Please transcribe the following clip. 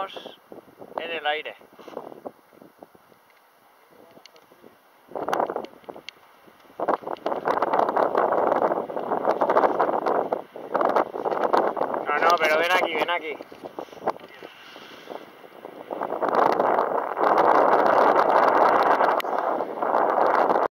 metros en el aire. No, pero ven aquí, ven aquí.